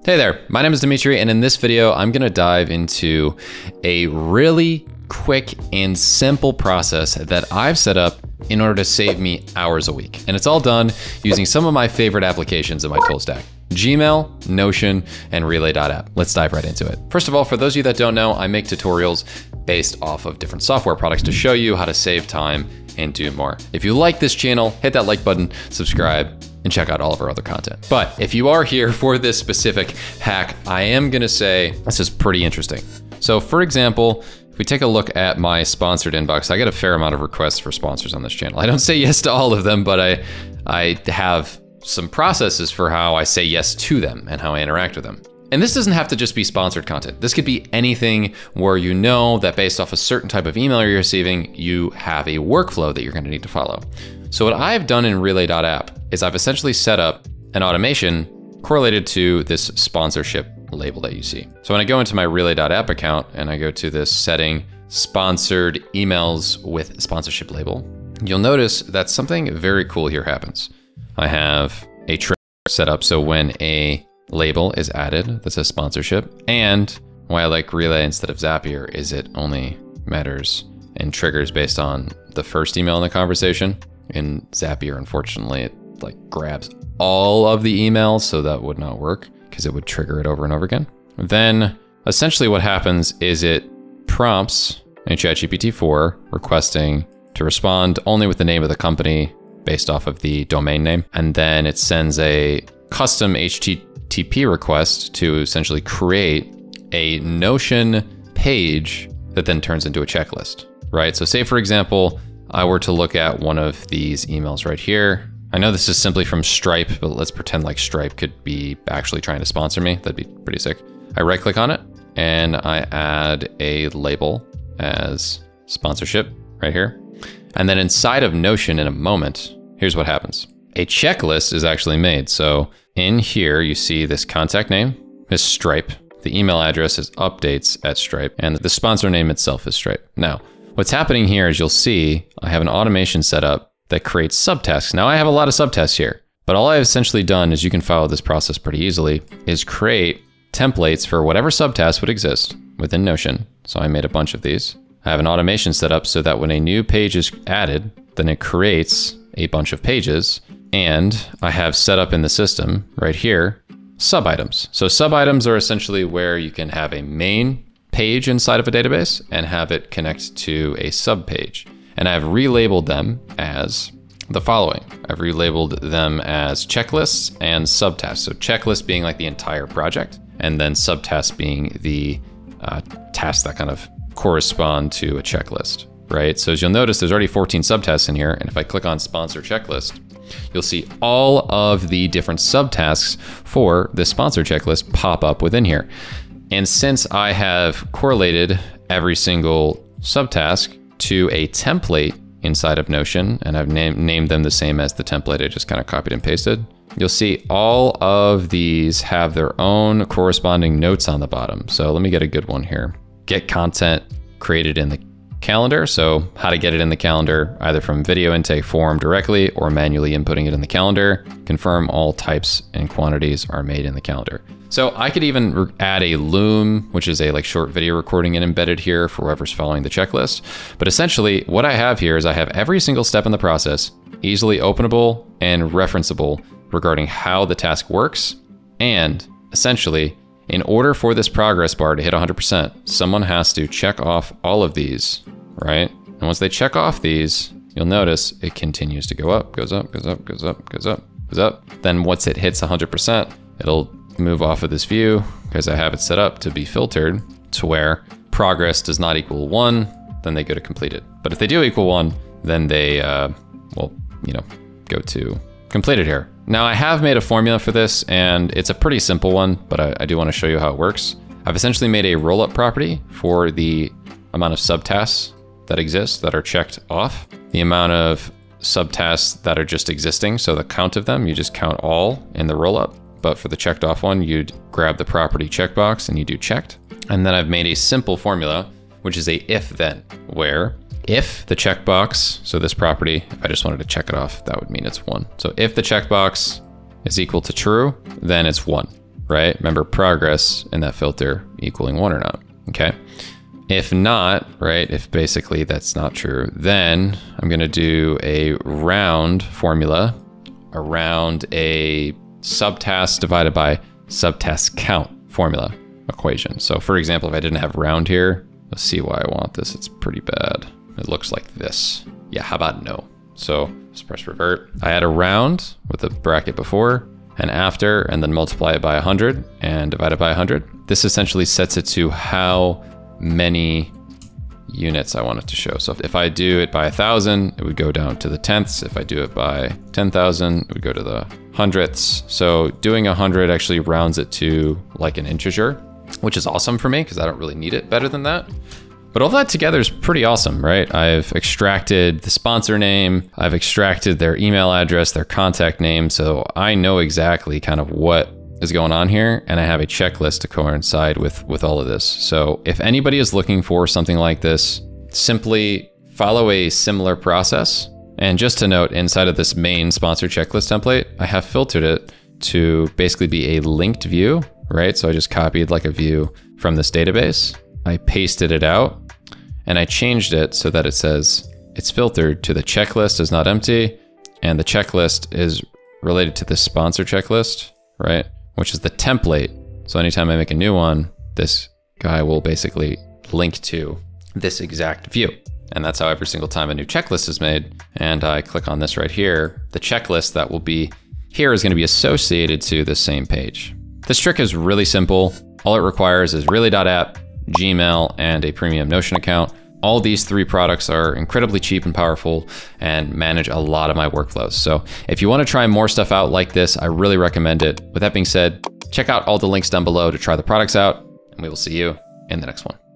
Hey there, my name is Dimitri, and in this video, I'm gonna dive into a really quick and simple process that I've set up in order to save me hours a week. And it's all done using some of my favorite applications in my tool stack: Gmail, Notion, and Relay.app. Let's dive right into it. First of all, for those of you that don't know, I make tutorials based off of different software products to show you how to save time and do more. If you like this channel, hit that like button, subscribe, and check out all of our other content. But if you are here for this specific hack, I am gonna say this is pretty interesting. So for example, if we take a look at my sponsored inbox, I get a fair amount of requests for sponsors on this channel. I don't say yes to all of them, but I have some processes for how I say yes to them and how I interact with them. And this doesn't have to just be sponsored content. This could be anything where you know that based off a certain type of email you're receiving, you have a workflow that you're gonna need to follow. So what I've done in Relay.app is I've essentially set up an automation correlated to this sponsorship label that you see. So when I go into my Relay.app account and I go to this setting, sponsored emails with sponsorship label, you'll notice that something very cool here happens. I have a trigger set up so when a label is added that says sponsorship, and why I like Relay instead of Zapier is it only matters and triggers based on the first email in the conversation. In Zapier, unfortunately, it like grabs all of the emails, so that would not work because it would trigger it over and over again. Then essentially what happens is it prompts a ChatGPT-4 requesting to respond only with the name of the company based off of the domain name. And then it sends a custom HTTP request to essentially create a Notion page that then turns into a checklist, right? So say, for example, I were to look at one of these emails right here. I know this is simply from Stripe, but let's pretend like Stripe could be actually trying to sponsor me. That'd be pretty sick. I right click on it and I add a label as sponsorship right here. And then inside of Notion in a moment, here's what happens. A checklist is actually made. So in here, you see this contact name is Stripe. The email address is updates@Stripe, and the sponsor name itself is Stripe. Now, what's happening here is you'll see I have an automation set up that creates subtasks. Now I have a lot of subtasks here, but all I've essentially done is you can follow this process pretty easily is create templates for whatever subtask would exist within Notion. So I made a bunch of these. I have an automation set up so that when a new page is added, then it creates a bunch of pages. And I have set up in the system right here, sub items. So sub items are essentially where you can have a main page inside of a database and have it connect to a sub page. And I've relabeled them as the following. I've relabeled them as checklists and subtasks. So checklist being like the entire project, and then subtasks being the tasks that kind of correspond to a checklist, right? So as you'll notice, there's already 14 subtasks in here. And if I click on sponsor checklist, you'll see all of the different subtasks for this sponsor checklist pop up within here. And since I have correlated every single subtask to a template inside of Notion, and I've named them the same as the template I just kind of copied and pasted, you'll see all of these have their own corresponding notes on the bottom. So let me get a good one here. Get content created in the calendar. So how to get it in the calendar, either from video intake form directly or manually inputting it in the calendar. Confirm all types and quantities are made in the calendar. So I could even add a loom, which is a like short video recording and embedded here for whoever's following the checklist. But essentially what I have here is I have every single step in the process easily openable and referenceable regarding how the task works. And essentially, in order for this progress bar to hit 100%, someone has to check off all of these, right? And once they check off these, you'll notice it continues to go up, goes up, goes up, goes up, goes up, goes up. Then once it hits 100%, it'll move off of this view because I have it set up to be filtered to where progress does not equal 1, then they go to completed. But if they do equal 1, then they, go to completed here. Now I have made a formula for this and it's a pretty simple one, but I do want to show you how it works. I've essentially made a rollup property for the amount of subtasks that exist that are checked off, the amount of subtasks that are just existing. So the count of them, you just count all in the rollup. But for the checked off one, you'd grab the property checkbox and you do checked. And then I've made a simple formula, which is a if then, where if the checkbox, so this property, if I just wanted to check it off, that would mean it's 1. So if the checkbox is equal to true, then it's 1, right? Remember progress in that filter equaling 1 or not, okay? If not, right, if basically that's not true, then I'm gonna do a round formula around a subtask divided by subtask count formula equation. So for example, if I didn't have round here, let's see why I want this. It's pretty bad. It looks like this. Yeah, how about no? So let's press revert. I add a round with a bracket before and after, and then multiply it by 100 and divide it by 100. This essentially sets it to how many units I want it to show. So if I do it by 1,000, it would go down to the tenths. If I do it by 10,000, it would go to the hundredths. So doing 100 actually rounds it to like an integer, which is awesome for me because I don't really need it better than that. But all that together is pretty awesome, right? I've extracted the sponsor name, I've extracted their email address, their contact name, so I know exactly kind of what is going on here, and I have a checklist to coincide with all of this. So if anybody is looking for something like this, simply follow a similar process. And just to note, inside of this main sponsor checklist template, I have filtered it to basically be a linked view, right? So I just copied like a view from this database. I pasted it out and I changed it so that it says it's filtered to the checklist is not empty and the checklist is related to the sponsor checklist, right? Which is the template. So anytime I make a new one, this guy will basically link to this exact view. And that's how every single time a new checklist is made and I click on this right here, the checklist that will be here is going to be associated to the same page. This trick is really simple. All it requires is really.app, Gmail, and a premium Notion account. All these 3 products are incredibly cheap and powerful and manage a lot of my workflows. So if you want to try more stuff out like this, I really recommend it. With that being said, check out all the links down below to try the products out, and we will see you in the next one.